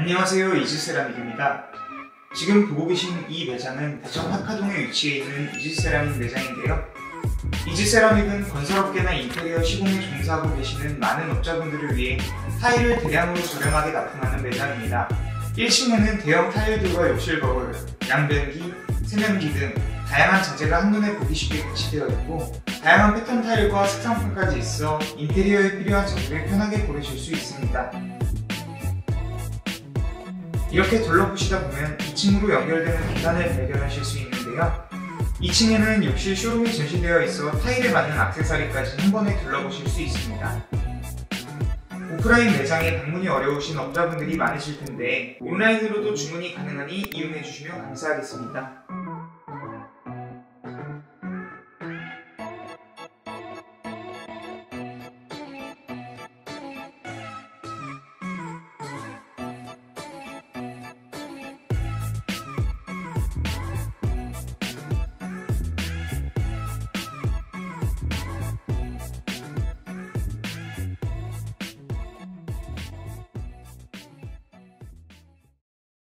안녕하세요, 이즈세라믹입니다. 지금 보고 계신 이 매장은 대전 화카동에 위치해 있는 이즈세라믹 매장인데요. 이즈세라믹은 건설업계나 인테리어 시공에 종사하고 계시는 많은 업자분들을 위해 타일을 대량으로 저렴하게 납품하는 매장입니다. 1층에는 대형 타일들과 욕실 거울, 양변기, 세면기 등 다양한 자재가 한눈에 보기 쉽게 배치되어 있고, 다양한 패턴 타일과 색상품까지 있어 인테리어에 필요한 자재를 편하게 고르실 수 있습니다. 이렇게 둘러보시다 보면 2층으로 연결되는 계단을 발견하실 수 있는데요. 2층에는 욕실 쇼룸이 전시되어 있어 타일에 맞는 액세서리까지 한 번에 둘러보실 수 있습니다. 오프라인 매장에 방문이 어려우신 업자분들이 많으실 텐데 온라인으로도 주문이 가능하니 이용해 주시면 감사하겠습니다.